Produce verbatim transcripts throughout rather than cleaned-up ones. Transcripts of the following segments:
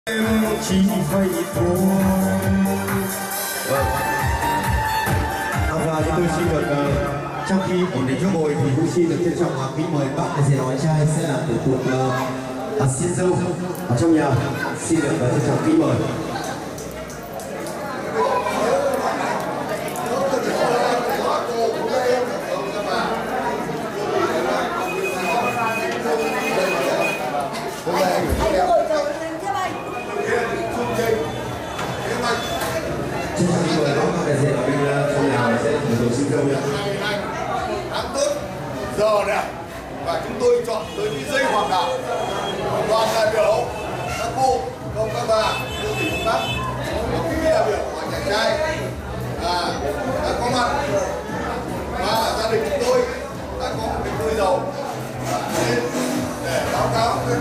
em chỉ vậy thôi. Vâng. Và chúng tôi xin được uh, trong khi ổn định chỗ ngồi thì cũng xin được trân trọng kính mời bác rể nói trai sẽ làm thủ tục uh, xin dâu ở trong nhà. Xin được uh, trân trọng kính mời. Xin chào quý vị, bác đại diện ở bên trong nhà sẽ thủ tục xin dâu nhé. Tháng tốt, giờ đẹp và chúng tôi chọn tới cái dây hoàng đạo. Đoàn đại biểu các cô, công các bà, cô dì công bác, quý vị đại biểu của nhà trai à, đã có mặt và gia đình chúng tôi đã có một cái vui giàu nên để báo cáo với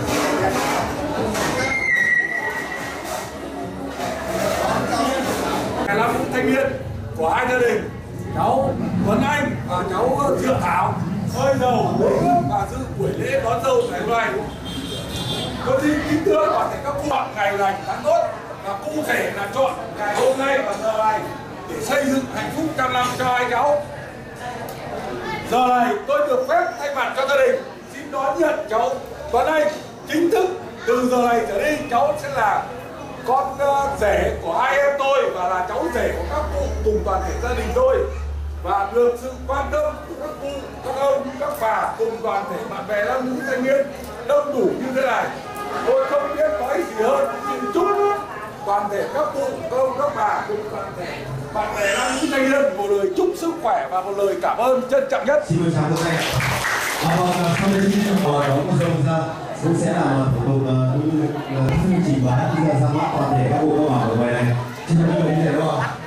là một thanh niên của hai gia đình, cháu Tuấn Anh và cháu Diệu Thảo hơi đầu và dự buổi lễ đón dâu ngày hôm nay. Tôi xin kính thưa toàn thể các cụ chọn ngày lành tháng tốt và cụ thể là chọn ngày hôm nay và giờ này để xây dựng hạnh phúc trăm năm cho hai cháu. Giờ này tôi được phép thay mặt cho gia đình xin đón nhận cháu Tuấn Anh chính thức. Từ giờ này trở đi cháu sẽ là con uh, rể của hai em tôi và là cháu rể của các cụ cùng toàn thể gia đình tôi, và được sự quan tâm của các cụ, các ông, các bà cùng toàn thể bạn bè nam nữ thanh niên đông đủ như thế này. Tôi không biết nói gì hơn, xin chúc toàn thể các cụ, các ông, các bà cùng toàn thể bạn bè nam nữ thanh niên một lời chúc sức khỏe và một lời cảm ơn trân trọng nhất. Xin mời chào các anh. Vâng, sau đây xin mời đón cô dâu ra cũng sẽ làm thủ tục như chỉ và khi ra mắt toàn thể các bộ câu hỏi của bài này. Xin chào quý vị như thế đúng không ạ?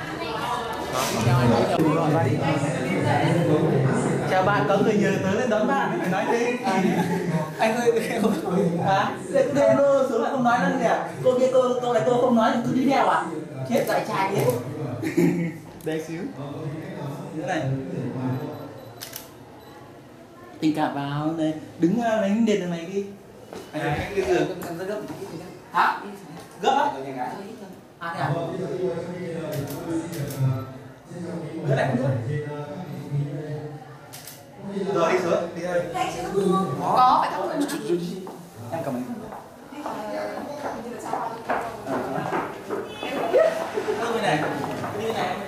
Chào bạn, có người nhờ tớ lên đón bạn phải nói thế. À, anh ơi, à, đây cô xuống lại không nói nữa kìa. Cô kia cô cô này cô không nói thì cứ đi theo à? Chết dạy trai thế. Đây xíu. Thế này. Tình cảm vào đây, đứng đánh đền đằng này đi. Anh anh đi giường con rất gấp một tí gì hả? Gấp á? À thế à? Gấp này không gấp. Rồi đi xuống, đi thôi. Có, phải thắp hương. Em cầm anh. Đưa bên này, đi bên này.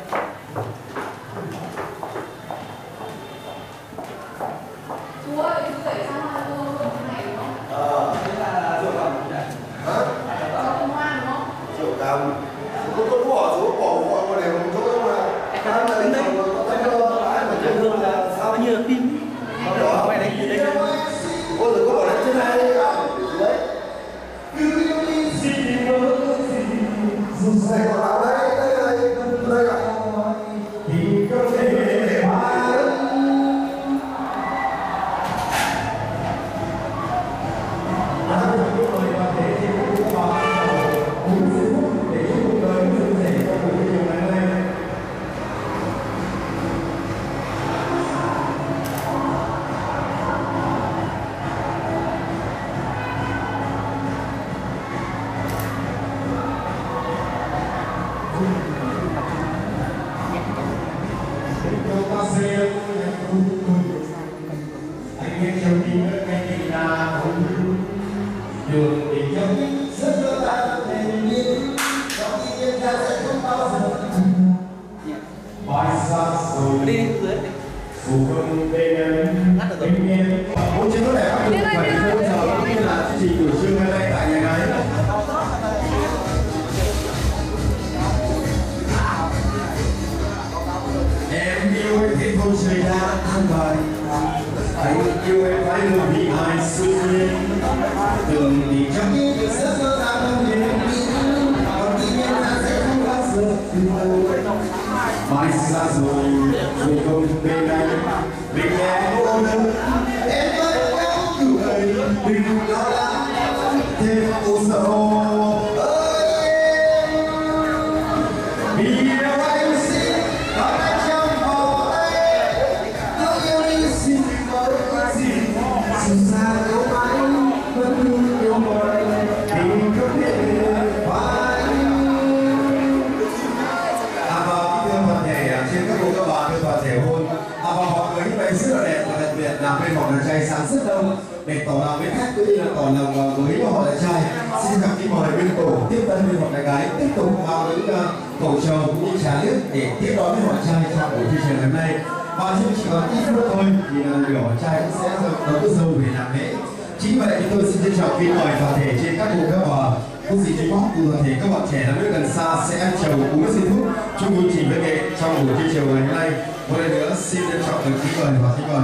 Chú ơi, chú đẩy sang hoa hương này đúng không? Ờ, thế là rượu cầm đấy. hả? Rượu cầm hoa đúng không? Rượu cầm. Cô tôi bỏ xuống, bỏ bỏ vào để một chỗ mà. Em đang đứng đây. Rượu hương là sao như là phim. Đó, quay đấy, đây. Cô rồi cô bỏ lên trên này. Đấy. Này còn vào đây, đây đây, đây ạ. Thì có thể để hoa anh em trong tim đất anh tình là hồng đường tình trong rất đỡ ta thành nhiên trong khi em ta sẽ không bao giờ bài xa rồi Đi đi dưới đi. phù không bên em bên em bốn chữ này áp dụng phải đến bây giờ cũng như là chương trình buổi trưa ngày nay tại nhà gái. Em yêu anh thế không trời đã không bài, anh yêu em phải luôn vì ai sự nhiên, từng thì trong những việc rất sơ ta không hề biết, còn tuy nhiên ta sẽ không bao giờ quên. Mai xa rồi, rồi không bên anh, bên em cô đơn, em vẫn có cười, đừng lo lắng, thêm cô sầu. Hãy subscribe cho kênh Ghiền Mì Gõ để không bỏ lỡ những video hấp dẫn. để tỏ lòng với khách cũng như là tỏ lòng với họ là trai. Xin chào kính mời bên tổ tiếp tân bên họ là gái tiếp tục vào những cầu trầu cũng như trà nước để tiếp đón với họ trai trong buổi thi trường hôm nay. Và chỉ còn ít phút thôi thì người họ trai cũng sẽ đón cô dâu về làm lễ. Chính vậy chúng tôi xin trân trọng kính mời toàn thể trên các vùng các bờ cô dì chú bác cùng toàn thể các bạn trẻ là nước gần xa sẽ chầu uống xin phút chung chương trình văn nghệ trong buổi thi chiều ngày hôm nay. Một lần nữa xin trân trọng được kính mời và kính mời.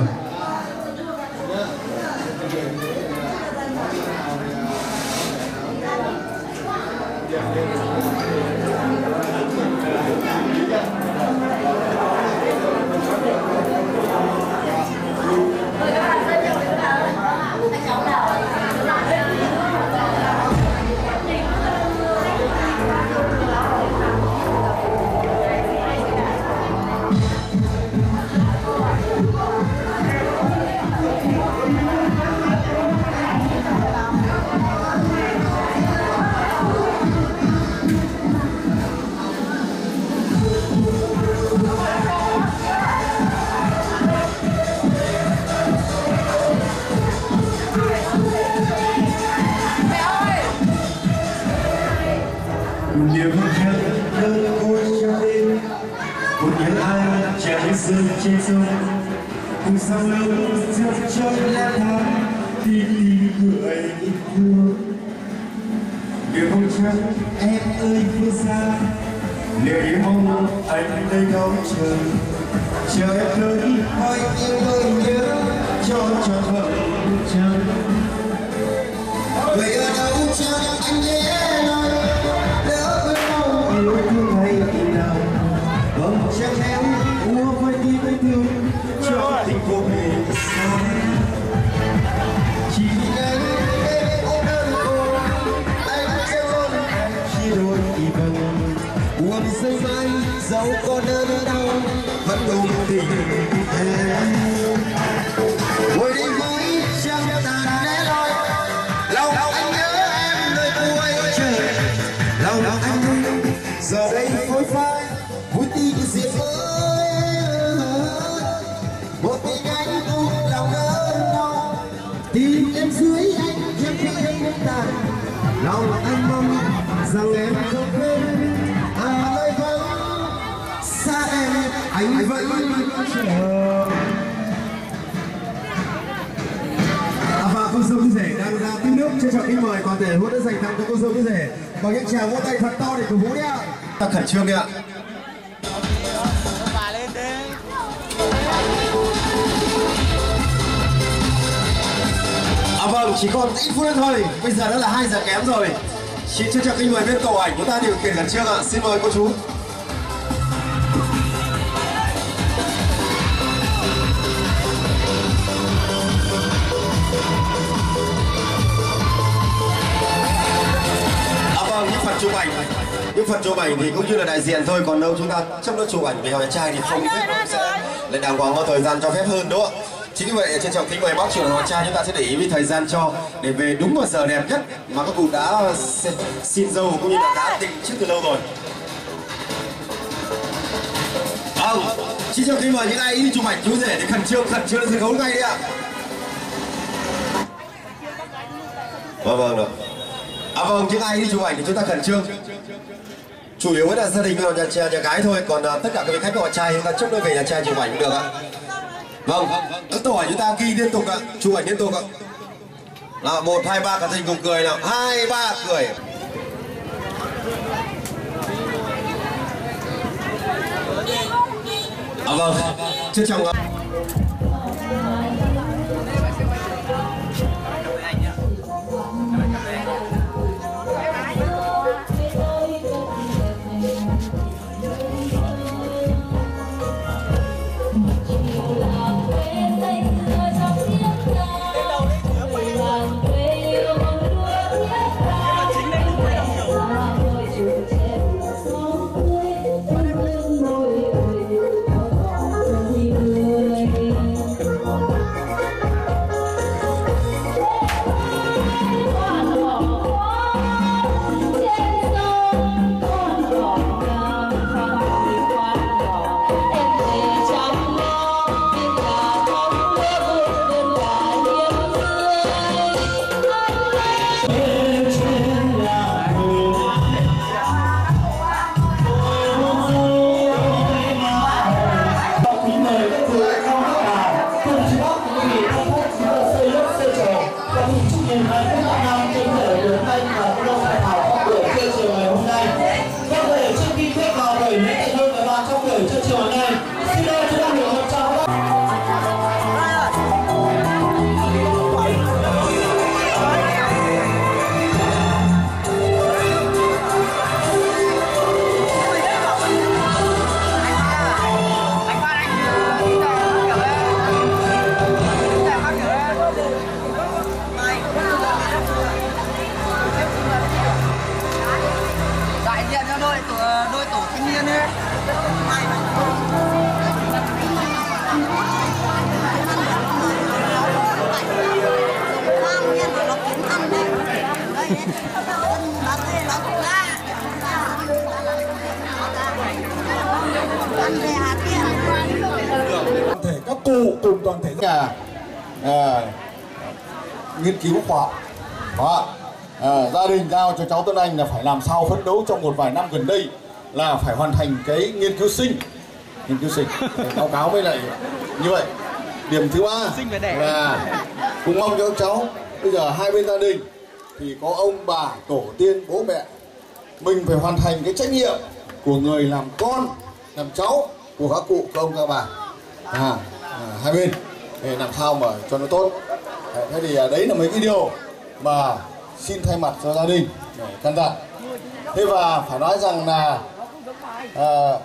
Nhiều khăn đơn côi cho đêm, một nhớ ai trẻ rơi trên sông, cùng sao lâu rước trong lá tháng, tìm tìm người yêu thương. Nhiều không trắng em ơi phương xa, liệu em mong anh đây đón chờ, chờ em tới hỏi yêu ơi nhớ cho cho vợ chân. Vậy ở đâu chẳng anh nhé nói. Yêu thương hay tình nào bỗng chẳng em ua với tim với thương cho tình vô bề xa chỉ vì anh em ôm đơn cô anh sẽ ôm em chia đôi kỳ vọng buồn rơi mãi dẫu có đớn đau vẫn ôm tình em ngồi đi với chẳng tàn lẽ loi lòng anh nhớ em nơi cuối trời lòng anh giờ đây phôi phai vui tình diệt ơi một mình anh cùng lòng đớn đau tìm em dưới anh chẳng khi anh tàn lòng anh mong rằng em không quên à nơi vắng xa em anh vẫn chờ. À và cô dâu rể đang ra tiếp nước trân trọng kính mời toàn thể hôn đã dành tặng cho cô dâu rể bằng những tràng vỗ tay thật to để cổ vũ đi ạ. Ta khẩn trương đi ạ. À vâng, chỉ còn ít phút nữa thôi. Bây giờ đã là hai giờ kém rồi. Xin trân trọng kính mời bên tổ ảnh của ta điều khiển khẩn trương ạ. Xin mời cô chú. Những phần chụp ảnh, những phần chụp ảnh thì cũng như là đại diện thôi, còn đâu chúng ta chấp nhận chụp ảnh về họ trai thì không biết sẽ lại đàng hoàng có thời gian cho phép hơn đúng không ạ? Chính vì vậy trân trọng kính mời bác trưởng họ trai chúng ta sẽ để ý với thời gian cho để về đúng vào giờ đẹp nhất mà các cụ đã xin dâu cũng như là đã định trước từ lâu rồi. Vâng, xin chào kính mời những ai đi chụp ảnh chú rể thì khẩn trương khẩn trương sân khấu ngay đi ạ. Vâng vâng được. À vâng, những ai đi chụp ảnh thì chúng ta khẩn trương. Chủ yếu vẫn là gia đình nhà, nhà, nhà gái thôi, còn uh, tất cả các vị khách của họ trai chúng ta chúc đôi về nhà trai chụp ảnh cũng được ạ. Vâng, các tổ ảnh chúng ta ghi liên tục ạ, chụp ảnh liên tục ạ. Nào, một, hai, ba, cả thành cùng cười nào, hai, ba, cười. À vâng, trân trọng ạ. Hãy subscribe cho kênh Ghiền Mì Gõ để không bỏ lỡ những video hấp dẫn. đôi tổ đôi tổ thanh niên ấy. Toàn thể các cụ cùng toàn thể nhà à, nghiên cứu khoa học đó. À, gia đình giao cho cháu Tuấn Anh là phải làm sao phấn đấu trong một vài năm gần đây là phải hoàn thành cái nghiên cứu sinh nghiên cứu sinh báo cáo với lại như vậy. Điểm thứ ba là cũng mong cho các cháu bây giờ hai bên gia đình thì có ông bà tổ tiên bố mẹ mình phải hoàn thành cái trách nhiệm của người làm con làm cháu của các cụ các ông các bà à, à, hai bên để làm sao mà cho nó tốt. Thế thì đấy là mấy cái điều mà xin thay mặt cho gia đình để căn dặn. Thế và phải nói rằng là à,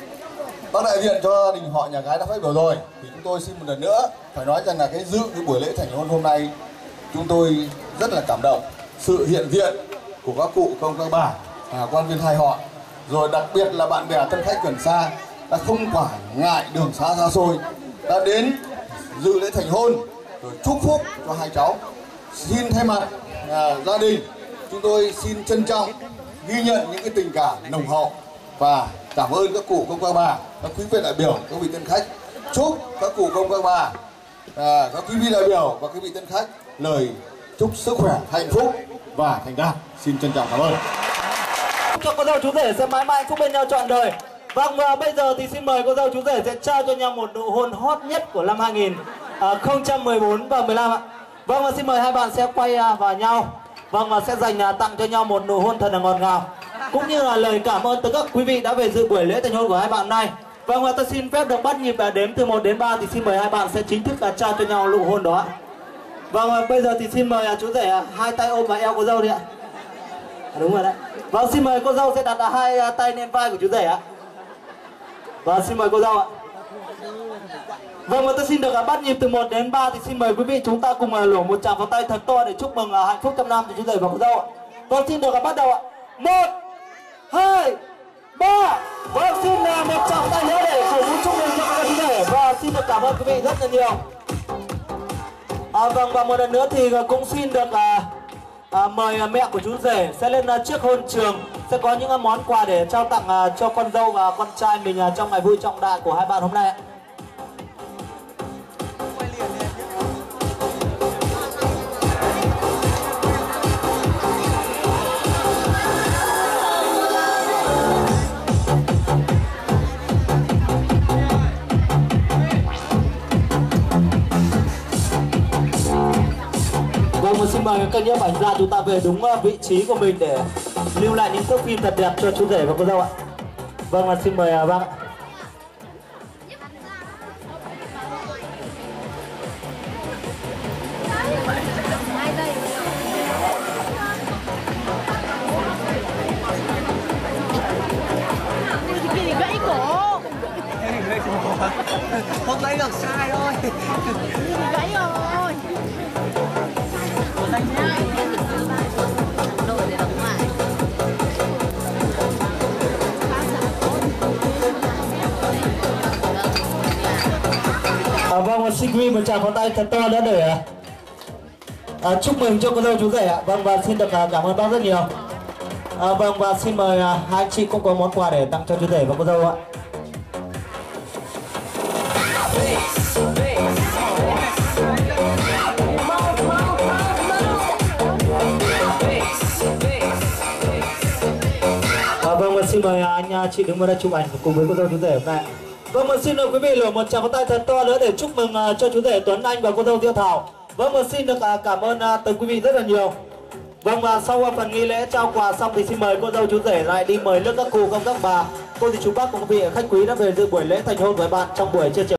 bác đại diện cho gia đình họ nhà gái đã phát biểu rồi thì chúng tôi xin một lần nữa phải nói rằng là cái dự cái buổi lễ thành hôn hôm nay chúng tôi rất là cảm động sự hiện diện của các cụ các ông các bà à, quan viên hai họ rồi đặc biệt là bạn bè thân khách gần xa đã không quản ngại đường xa xa xôi đã đến dự lễ thành hôn rồi chúc phúc cho hai cháu. Xin thay mặt à, gia đình chúng tôi xin trân trọng ghi nhận những cái tình cảm nồng hậu và cảm ơn các cụ công các bà các quý vị đại biểu các vị tân khách. Chúc các cụ công các bà à, các quý vị đại biểu và quý vị tân khách lời chúc sức khỏe hạnh phúc và thành đạt. Xin trân trọng cảm ơn. Cho cô dâu chú rể sẽ mãi mãi hạnh phúc bên nhau trọn đời. Vâng, và bây giờ thì xin mời cô dâu chú rể sẽ trao cho nhau một nụ hôn hot nhất của năm hai nghìn không trăm mười bốn và mười lăm ạ. Vâng, và xin mời hai bạn sẽ quay vào nhau. Vâng, và sẽ dành tặng cho nhau một nụ hôn thật là ngọt ngào, cũng như là lời cảm ơn từ các quý vị đã về dự buổi lễ thành hôn của hai bạn nay. Vâng, và tôi xin phép được bắt nhịp đếm từ một đến ba thì xin mời hai bạn sẽ chính thức trao cho nhau nụ hôn đó. Vâng, và bây giờ thì xin mời chú rể hai tay ôm vào eo cô dâu đi ạ. À, đúng rồi đấy. Vâng, xin mời cô dâu sẽ đặt hai tay lên vai của chú rể ạ. Vâng, xin mời cô dâu ạ. Vâng, và tôi xin được bắt nhịp từ một đến ba thì xin mời quý vị chúng ta cùng lổ một tràng pháo tay thật to để chúc mừng hạnh phúc trăm năm cho chú rể và cô dâu ạ. Vâng, xin được bắt đầu ạ. Một, hai, ba. Vâng, xin một tràng tay nữa để cổ vũ chúc mừng cho các chú rể và xin được cảm ơn quý vị rất là nhiều. À, vâng, và một lần nữa thì cũng xin được à, à, mời mẹ của chú rể sẽ lên à, trước hôn trường sẽ có những à, món quà để trao tặng à, cho con dâu và con trai mình à, trong ngày vui trọng đại của hai bạn hôm nay ạ. Vâng, và xin mời các nhiếp ảnh gia chúng ta về đúng vị trí của mình để lưu lại những thước phim thật đẹp cho chú rể và cô dâu ạ. Vâng, và xin mời bác ạ. Gãy cổ. Không gãy được sai thôi. Gãy rồi. À, vâng, xin quý vị một tràng pháo tay thật to nữa để à, chúc mừng cho cô dâu chú rể ạ. Vâng, và xin được à, cảm ơn bác rất nhiều. À, vâng, và xin mời à, hai anh chị cũng có món quà để tặng cho chú rể và cô dâu ạ. À, vâng, và xin mời anh chị đứng vào đây chụp ảnh cùng với cô dâu chú rể hôm nay. Vâng, và xin mời quý vị lửa một tràng pháo tay thật to nữa để chúc mừng uh, cho chú rể Tuấn Anh và cô dâu Diệu Thảo. Vâng, và xin được uh, cảm ơn uh, từ quý vị rất là nhiều. Vâng, và sau uh, phần nghi lễ trao quà xong thì xin mời cô dâu chú rể lại đi mời nước các cụ công các bà, cô dì chú bác cùng quý vị khách quý đã về dự buổi lễ thành hôn với bạn trong buổi trưa chiều.